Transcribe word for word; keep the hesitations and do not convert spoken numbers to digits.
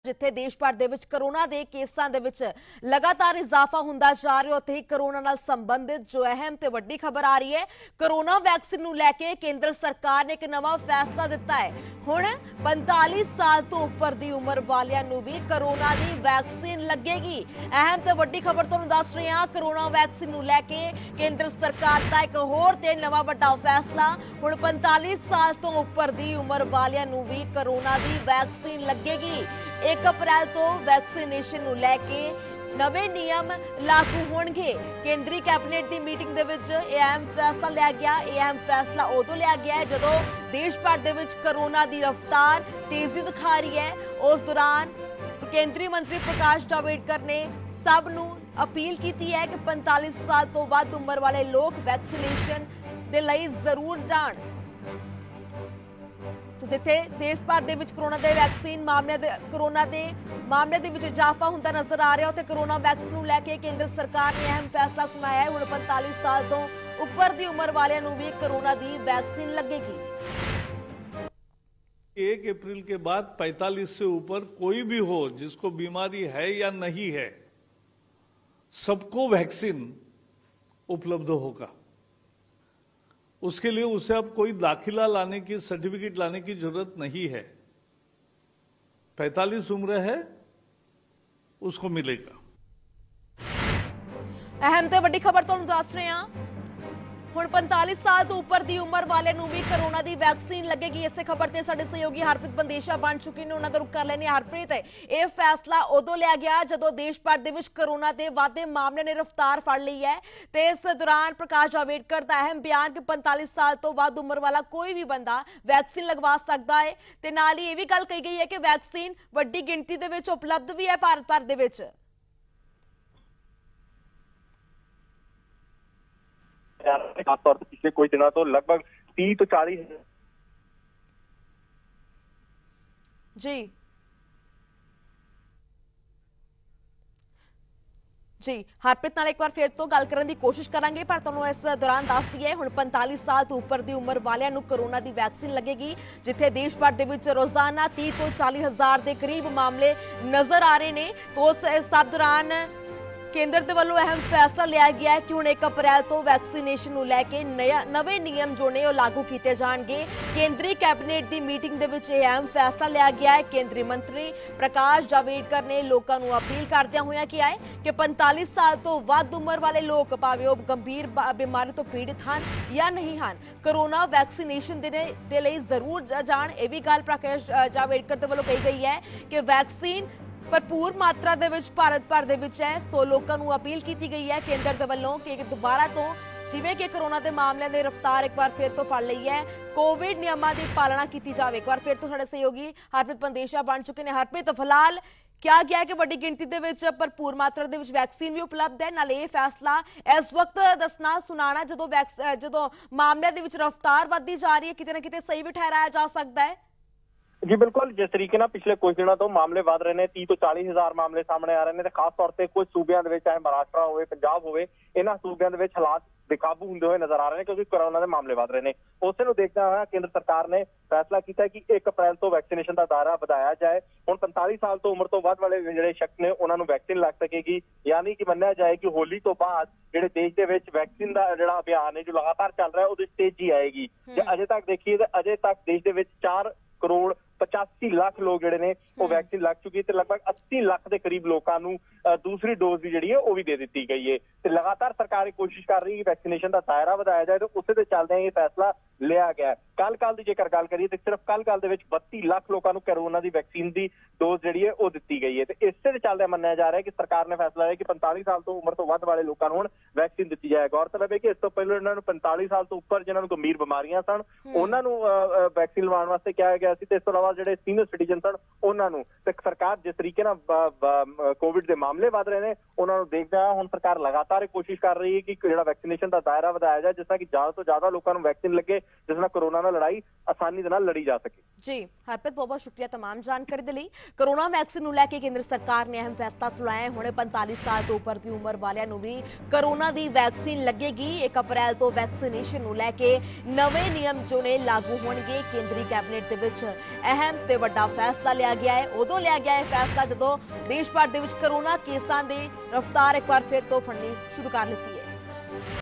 जिथे देश भर दे विच करोना के केसां दे विच लगातार इजाफा हुंदा जा रहा है, उत्थे ही करोना नाल संबंधित जो अहम ते वड्डी खबर आ रही है। करोना वैक्सीन नूं लैके केंद्र सरकार ने एक नवा फैसला दिता है। हुण पैंताली साल तो उपर दी उम्र वालियां नूं भी करोना दी वैक्सीन लगेगी। अहम ते वड्डी खबर तुहानूं दस रहे हां। करोना वैक्सीन नूं लैके केंद्र सरकार दा एक होर ते नवा वड्डा फैसला। हुण पैंताली साल तो उपर दी उम्र वालियां नूं भी करोना दी वैक्सीन लगेगी। एक अप्रैल तो वैक्सीनेशन नूं लैके नवे नियम लागू होणगे। केंद्रीय कैबिनेट की मीटिंग दे विच यह अहम फैसला लिया गया। यह अहम फैसला उदों लिया गया है जदों देश भर दे विच करोना की रफ्तार तेजी दिखा रही है। उस दौरान केंद्रीय मंत्री प्रकाश जावड़ेकर ने सब नूं अपील की है कि पैंतालीस साल तो वध उम्र वाले लोग वैक्सीनेशन दे लई जरूर जाण। सो जिथे देश भर दे विच करोना दे वैक्सीन मामले दे करोना दे मामले दे विच इजाफा हुंदा नजर आ रहा है, उत्थे करोना वैक्सीन नूं लैके केंद्र सरकार ने अहम फैसला सुनाया है। हुण पैंतालीस साल तो उपर दी उम्र वालियां नूं भी करोना दी वैक्सीन लगेगी। एक अप्रैल के बाद पैंतालीस से ऊपर कोई भी हो जिसको बीमारी है या नहीं है, सबको वैक्सीन उपलब्ध होगा। उसके लिए उसे अब कोई दाखिला लाने की, सर्टिफिकेट लाने की जरूरत नहीं है। पैंतालीस उम्र है उसको मिलेगा। अहम ते वड्डी खबर तुहानूं दस रहे हां। हुण पैंतालीस साल तो उपर दी उम्र वाले नूं भी करोना दी वैक्सीन लगेगी। इसे खबर ते साडे सहयोगी हरप्रीत बंदेशा बन चुके ने, उन्हां दा रुख कर लैने। हरप्रीत, यह फैसला उदों लिया गया जदों देश भर दे विच करोना दे वाधे मामले ने रफ्तार फड़ ली है ते इस दौरान प्रकाश जावड़ेकर दा अहम बयान कि पैंतालीस साल तो वध उम्र वाला कोई भी बंदा वैक्सीन लगवा सकदा है ते नाल ही यह भी गल कही गई है कि वैक्सीन वड्डी गिणती दे विच उपलब्ध भी है भारत भर दे विच। खासतौर पर पिछले कुछ दिनों तो लगभग तीस तो चालीस जी जी हरप्रीत नाल एक बार फिर तो गल करने की कोशिश करांगे, पर तुहानूं इस दौरान दस दईए हुण पैंतालीस साल तो उपर दी उम्र वालियां नूं करोना दी वैक्सीन लगेगी। जिथे देश भर दे विच रोजाना तीस तो चालीस हजार के करीब मामले नजर आ रहे ने, तो उस सब दौरान केंद्र दे वल्लों अहम फैसला लिया गया है कि हुण एक अप्रैल तो वैक्सीनेशन नूं लैके नया नवे नियम जो ने लागू किए जाणगे। केंद्रीय कैबिनेट की मीटिंग दे विच यह अहम फैसला लिया गया है। केंद्रीय मंत्री प्रकाश जावड़ेकर ने लोगों को अपील करदे होए किहा है कि पैंतालीस साल तो वध उम्र वाले लोग भावें वो गंभीर बीमारी तो पीड़ित हैं या नहीं हैं, करोना वैक्सीनेशन दे लई जरूर जाण। यह भी गल प्रकाश जावड़ेकर दे वल्लों कही गई है कि वैक्सीन भरपूर मात्रा दे विच भारत भर दे विच है। सो लोगों को अपील की गई है केंद्र दे वल्लों कि दोबारा तो जिवें कि कोरोना के मामलों की रफ्तार एक बार फिर तो फड़ ली है, कोविड नियमों की पालना की जाए। एक बार फिर तो साडे सहयोगी हरप्रीत बंदेशा बन चुके हैं। हरप्रीत, फिलहाल क्या गया है कि वड्डी गिणती दे विच भरपूर मात्रा दे विच वैक्सीन भी उपलब्ध है, नाले ये फैसला इस वक्त दसना सुनाना जदों वैक्स जदों मामलों की रफ्तार वधदी जा रही है, किते ना किते सही भी ठहराया जा सकता है। जी बिल्कुल, जिस तरीके नाल पिछले कुछ दिनों तो मामले वध रहे हैं, तीस तो चालीस हजार मामले सामने आ रहे हैं, खास तौर पर कुछ सूबियां दे विच चाहे महाराष्ट्र होवे, पंजाब होवे, इन्हां सूबियां दे विच हालात बेकाबू होंदे हुए नजर आ रहे हैं क्योंकि कोरोना के मामले वध रहे हैं। उसे नूं देखते हुए केंद्र सरकार ने फैसला किया है कि एक अप्रैल तो वैक्सीनेशन का दायरा बढ़ाया जाए। हुण पैंतालीस साल तो उम्र तो वध वाले जिहड़े शख्स ने उन्हां नूं वैक्सीन लग सकेगी, यानी कि मन्निया जाए कि होली तो बाद जिहड़े देश दे विच वैक्सीन का जिहड़ा अभियान है जो लगातार चल रहा है उहदे च तेजी आएगी। जे अजे तक देखिए तो अजे तक देश दे विच चार करोड़ पचासी लाख लोग जिहड़े ने वो वैक्सीन लग चुकी है, लगभग अस्सी लाख के करीब लोगों को दूसरी डोज भी जिहड़ी है वो भी दे दी गई है। तो लगातार सरकार कोशिश कर रही है कि वैक्सीनेशन का दायरा बढ़ाया जाए, तो उसे चलते ये फैसला लिया गया है। कल कल की जेकर गल करिए तो सिर्फ कल कल के बत्ती लाख लोगों को कोरोना की वैक्सीन की डोज जी है वो दी गई है। तो इससे चलते मन्निया जा रहा है कि सरकार ने फैसला लिया कि पैंतालीस साल तो उम्र तो वध वाले लोगों को वैक्सीन दी जाए। गौरतलब है कि इस तो पहले इन्होंने पैंतालीस साल तो उपर जिन्होंने गंभीर बीमारियां सन उन्होंने वैक्सीन लवाने वास्ते कहा गया सी, इस तो इलावा जो सीनियर सिटीजन सन उन्होंने सरकार जिस तरीके कोविड के मामले वध रहे हैं ਉਹਨਾਂ ਨੂੰ ਦੇਖਦੇ ਹਾਂ ਹੁਣ ਸਰਕਾਰ ਲਗਾਤਾਰ ਇਹ ਕੋਸ਼ਿਸ਼ ਕਰ ਰਹੀ ਹੈ ਕਿ ਜਿਹੜਾ ਵੈਕਸੀਨੇਸ਼ਨ ਦਾ ਦਾਇਰਾ ਵਧਾਇਆ ਜਾਏ, ਜਿਸ ਤਰ੍ਹਾਂ ਕਿ ਜ਼ਿਆਦਾ ਤੋਂ ਜ਼ਿਆਦਾ ਲੋਕਾਂ ਨੂੰ ਵੈਕਸੀਨ ਲੱਗੇ, ਜਿਸ ਨਾਲ ਕੋਰੋਨਾ ਨਾਲ ਲੜਾਈ ਆਸਾਨੀ ਦੇ ਨਾਲ ਲੜੀ ਜਾ ਸਕੇ। ਜੀ ਹਰਪ੍ਰੀਤ, ਬਹੁਤ ਬਹੁਤ ਸ਼ੁਕਰੀਆ तमाम ਜਾਣਕਾਰੀ ਦੇ ਲਈ। ਕੋਰੋਨਾ ਵੈਕਸੀਨ ਨੂੰ ਲੈ ਕੇ ਕੇਂਦਰ ਸਰਕਾਰ ਨੇ ਅਹਿਮ ਫੈਸਲਾ ਸੁਣਾਇਆ ਹੈ। ਹੁਣੇ पैंतालीस ਸਾਲ ਤੋਂ ਉੱਪਰ ਦੀ ਉਮਰ ਵਾਲਿਆਂ ਨੂੰ ਵੀ ਕੋਰੋਨਾ ਦੀ ਵੈਕਸੀਨ ਲੱਗੇਗੀ। एक ਅਪ੍ਰੈਲ ਤੋਂ ਵੈਕਸੀਨੇਸ਼ਨ ਨੂੰ ਲੈ ਕੇ ਨਵੇਂ ਨਿਯਮ ਜੋ ਨੇ ਲਾਗੂ ਹੋਣਗੇ। ਕੇਂਦਰੀ ਕੈਬਨਿਟ ਦੇ ਵਿੱਚ ਅਹਿਮ ਤੇ ਵੱਡਾ ਫੈਸਲਾ ਲਿਆ ਗਿਆ ਹੈ। ਉਦੋਂ ਲਿਆ ਗਿਆ ਹੈ ਫੈਸਲਾ ਜਦੋਂ ਦੇਸ਼ ਭਰ ਦੇ ਵਿੱਚ ਕੋਰੋਨਾ ਕੇਸਾਂ ਦੀ ਰਫ਼ਤਾਰ ਇੱਕ ਵਾਰ ਫਿਰ ਤੋਂ ਫੜਨੀ ਸ਼ੁਰੂ ਕਰ ਦਿੱਤੀ ਹੈ।